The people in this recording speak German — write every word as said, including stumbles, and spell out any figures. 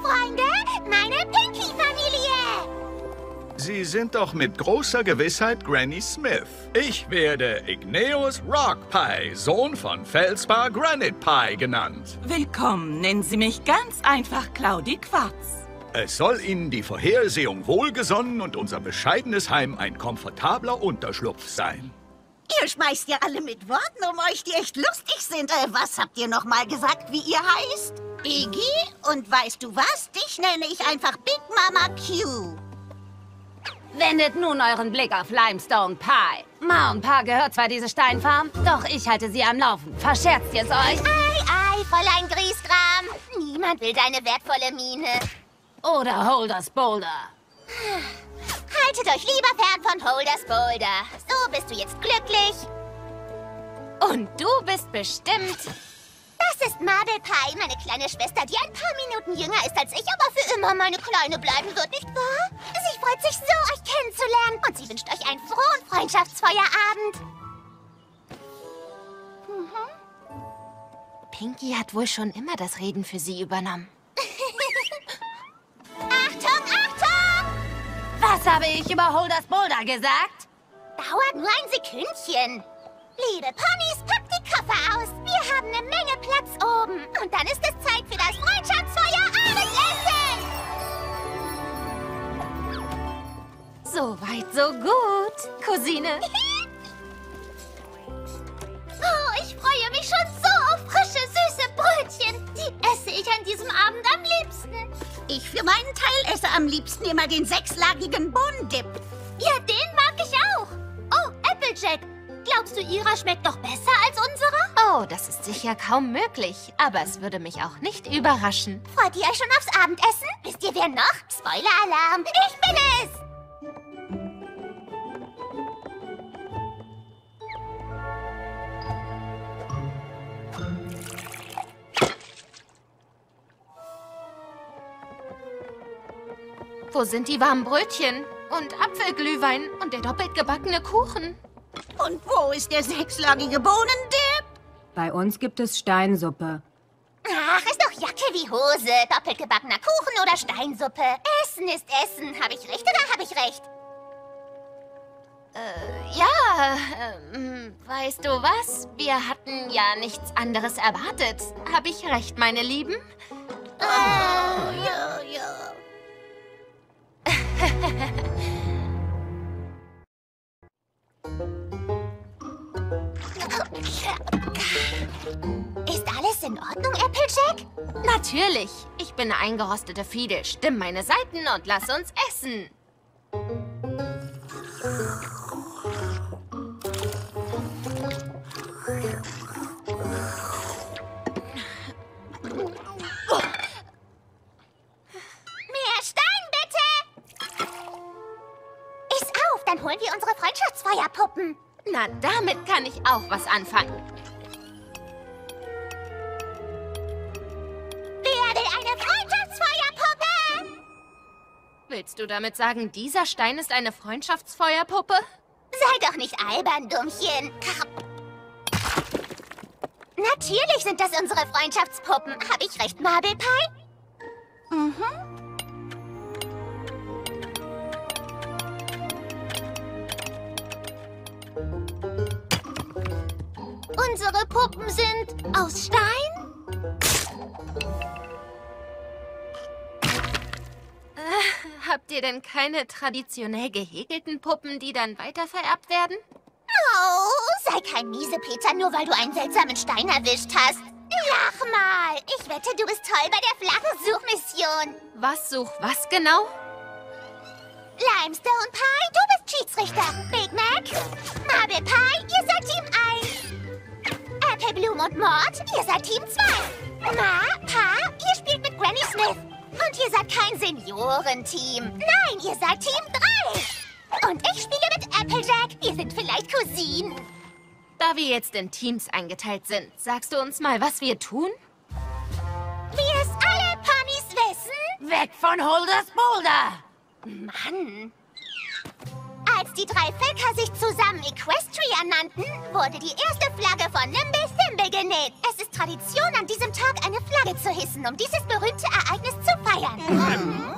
Freunde, meine Pinky-Familie! Sie sind doch mit großer Gewissheit Granny Smith. Ich werde Igneous Rock Pie, Sohn von Felsbar Granite Pie genannt. Willkommen, nennen Sie mich ganz einfach Claudi Quarz. Es soll Ihnen die Vorhersehung wohlgesonnen und unser bescheidenes Heim ein komfortabler Unterschlupf sein. Ihr schmeißt ja alle mit Worten um euch, die echt lustig sind. Äh, was habt ihr noch mal gesagt, wie ihr heißt? Iggy? Und weißt du was? Dich nenne ich einfach Big Mama Q. Wendet nun euren Blick auf Limestone Pie. Ma und Pa gehört zwar diese Steinfarm, doch ich halte sie am Laufen. Verscherzt ihr's euch? Ei, ei, Fräulein Griesgram. Niemand will deine wertvolle Mine. Oder Holders Boulder. Haltet euch lieber fern von Holders Boulder. So bist du jetzt glücklich. Und du bist bestimmt... Das ist Marble Pie, meine kleine Schwester, die ein paar Minuten jünger ist als ich, aber für immer meine Kleine bleiben wird, nicht wahr? Sie freut sich so, euch kennenzulernen und sie wünscht euch einen frohen Freundschaftsfeuerabend. Mhm. Pinky hat wohl schon immer das Reden für sie übernommen. Achtung, Achtung! Was habe ich über Holders Boulder gesagt? Dauert nur ein Sekündchen. Liebe Ponys, packt die Koffer aus. Wir haben eine Menge Platz oben. Und dann ist es Zeit für das Freundschaftsfeuer-Abendessen. So weit, so gut, Cousine. Oh, ich freue mich schon so auf frische, süße Brötchen. Die esse ich an diesem Abend am liebsten. Ich für meinen Teil esse am liebsten immer den sechslagigen Bohnendip. Ja, den mag ich auch. Oh, Applejack. Glaubst du, ihrer schmeckt doch besser als unsere? Oh, das ist sicher kaum möglich. Aber es würde mich auch nicht überraschen. Freut ihr euch schon aufs Abendessen? Wisst ihr, wer noch? Spoiler-Alarm. Ich bin es! Wo sind die warmen Brötchen? Und Apfelglühwein und der doppelt gebackene Kuchen? Und wo ist der sechslagige Bohnendip? Bei uns gibt es Steinsuppe. Ach, ist doch Jacke wie Hose. Doppelt gebackener Kuchen oder Steinsuppe. Essen ist Essen. Habe ich recht oder habe ich recht? Äh, ja, ähm, weißt du was? Wir hatten ja nichts anderes erwartet. Habe ich recht, meine Lieben? Oh, ja, ja. Ist alles in Ordnung, Applejack? Natürlich. Ich bin eine eingerostete Fiedel. Stimm meine Seiten und lass uns essen. Mehr Stein, bitte! Iss auf, dann holen wir unsere Freundschaftsfeuerpuppen. Na, damit kann ich auch was anfangen. Wer will eine Freundschaftsfeuerpuppe? Willst du damit sagen, dieser Stein ist eine Freundschaftsfeuerpuppe? Sei doch nicht albern, Dummchen. Natürlich sind das unsere Freundschaftspuppen. Habe ich recht, Marble Pie? Mhm. Unsere Puppen sind aus Stein? Äh, habt ihr denn keine traditionell gehäkelten Puppen, die dann weitervererbt werden? Oh, sei kein Miesepeter, nur weil du einen seltsamen Stein erwischt hast. Lach mal. Ich wette, du bist toll bei der Flaggensuchmission. Was such was genau? Limestone Pie, du bist Schiedsrichter. Big Mac, Marble Pie, ihr seid Team eins. Apple Bloom und Mort, ihr seid Team zwei. Ma, Pa, ihr spielt mit Granny Smith. Und ihr seid kein Seniorenteam. Nein, ihr seid Team drei. Und ich spiele mit Applejack. Wir sind vielleicht Cousinen. Da wir jetzt in Teams eingeteilt sind, sagst du uns mal, was wir tun? Wie es alle Ponys wissen. Weg von Holders Boulder! Mann. Als die drei Völker sich zusammen Equestria nannten, wurde die erste Flagge von Nimble Thimble genäht. Es ist Tradition, an diesem Tag eine Flagge zu hissen, um dieses berühmte Ereignis zu feiern. Hm.